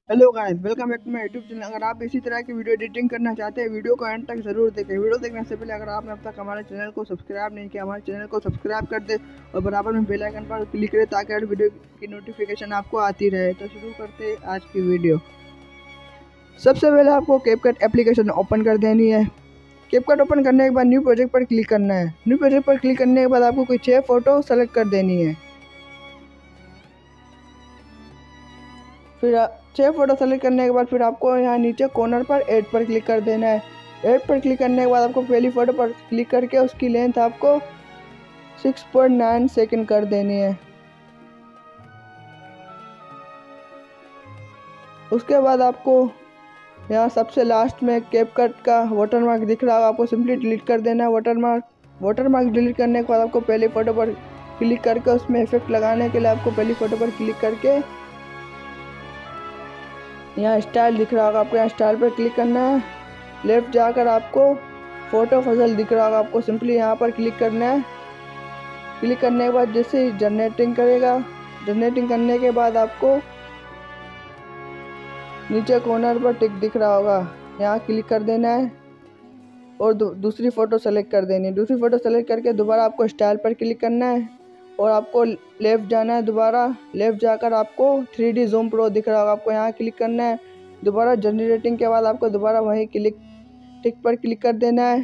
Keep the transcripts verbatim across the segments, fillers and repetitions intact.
Hello guys, welcome back to my YouTube channel. अगर आप इसी तरह की वीडियो एडिटिंग करना चाहते हैं, वीडियो को एंड तक जरूर देखें। वीडियो देखने से पहले अगर आपने अब तक हमारे चैनल को सब्सक्राइब नहीं किया, हमारे चैनल को सब्सक्राइब कर दे और बराबर में बेल आइकन पर क्लिक करें ताकि हर वीडियो की नोटिफिकेशन आपको आती रहे। तो शुरू करते हैं आज की वीडियो। सबसे पहले आपको कैपकट एप्लीकेशन ओपन कर देनी है। कैपकट ओपन करने के बाद न्यू प्रोजेक्ट पर क्लिक करना है। न्यू प्रोजेक्ट पर क्लिक करने के बाद आपको कोई छः फोटो सेलेक्ट कर देनी है। फिर छः फोटो सेलेक्ट करने के बाद फिर आपको यहाँ नीचे कॉर्नर पर ऐड पर क्लिक कर देना है। ऐड पर क्लिक करने के बाद आपको पहली फ़ोटो पर क्लिक करके उसकी लेंथ आपको सिक्स पॉइंट नाइन सेकेंड कर देनी है। उसके बाद आपको यहाँ सबसे लास्ट में कैपकट का वाटरमार्क दिख रहा होगा, आपको सिंपली डिलीट कर देना है। वाटरमार्क वाटरमार्क डिलीट करने के बाद आपको पहली फ़ोटो पर क्लिक करके उसमें इफेक्ट लगाने के लिए आपको पहली फ़ोटो पर क्लिक करके यहाँ स्टाइल दिख रहा होगा, आपको यहाँ स्टाइल पर क्लिक करना है। लेफ्ट जाकर आपको फ़ोटो फजल दिख रहा होगा, आपको सिंपली यहाँ पर क्लिक करना है। क्लिक करने के बाद जैसे ही जनरेटिंग करेगा, जनरेटिंग करने के बाद आपको नीचे कॉर्नर पर टिक दिख रहा होगा, यहाँ क्लिक कर देना है और दूसरी फ़ोटो सेलेक्ट कर देनी है। दूसरी फ़ोटो सेलेक्ट करके दोबारा आपको स्टाइल पर क्लिक करना है और आपको लेफ़्ट जाना है। दोबारा लेफ़्ट जाकर आपको थ्री डी जूम प्रो दिख रहा होगा, आपको यहाँ क्लिक करना है। दोबारा जनरेटिंग के बाद आपको दोबारा वहीं क्लिक टिक पर क्लिक कर देना है।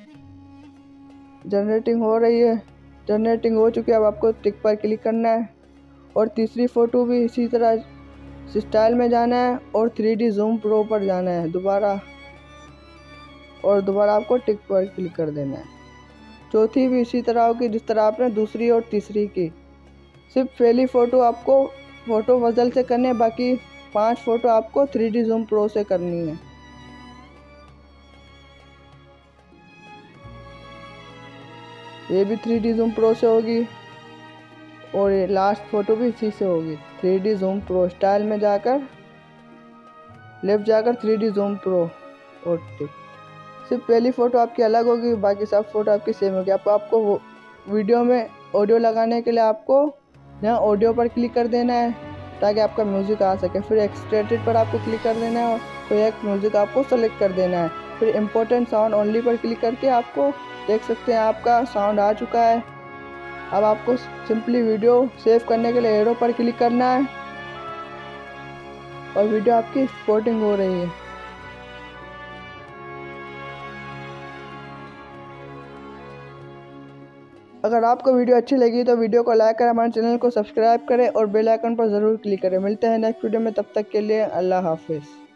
जनरेटिंग हो रही है, जनरेटिंग हो चुकी है, अब आपको टिक पर क्लिक करना है और तीसरी फ़ोटो भी इसी तरह स्टाइल में जाना है और थ्री डी जूम प्रो पर जाना है दोबारा और दोबारा आपको टिक पर क्लिक कर देना है। चौथी भी इसी तरह होगी जिस तरह आपने दूसरी और तीसरी की। सिर्फ पहली फ़ोटो आपको फ़ोटो फजल से करनी है, बाकी पांच फ़ोटो आपको थ्री डी जूम प्रो से करनी है। ये भी थ्री डी जूम प्रो से होगी और ये लास्ट फ़ोटो भी इसी से होगी। Three D zoom pro style में जाकर लेफ्ट जाकर थ्री डी जूम प्रो और टिक। सिर्फ पहली फ़ोटो आपकी अलग होगी, बाकी सब फ़ोटो आपकी सेम होगी। आपको आपको वो वीडियो में ऑडियो लगाने के लिए आपको यहाँ ऑडियो पर क्लिक कर देना है ताकि आपका म्यूज़िक आ सके। फिर एक्सट्रेटेड पर आपको क्लिक कर देना है और कोई एक म्यूज़िक आपको सेलेक्ट कर देना है। फिर इम्पोर्टेंट साउंड ओनली पर क्लिक करके आपको देख सकते हैं आपका साउंड आ चुका है। अब आपको सिंपली वीडियो सेव करने के लिए एरो पर क्लिक करना है और वीडियो आपकी एक्सपोर्टिंग हो रही है। अगर आपको वीडियो अच्छी लगी तो वीडियो को लाइक करें, हमारे चैनल को सब्सक्राइब करें और बेल आइकन पर ज़रूर क्लिक करें। मिलते हैं नेक्स्ट वीडियो में, तब तक के लिए अल्लाह हाफिज़।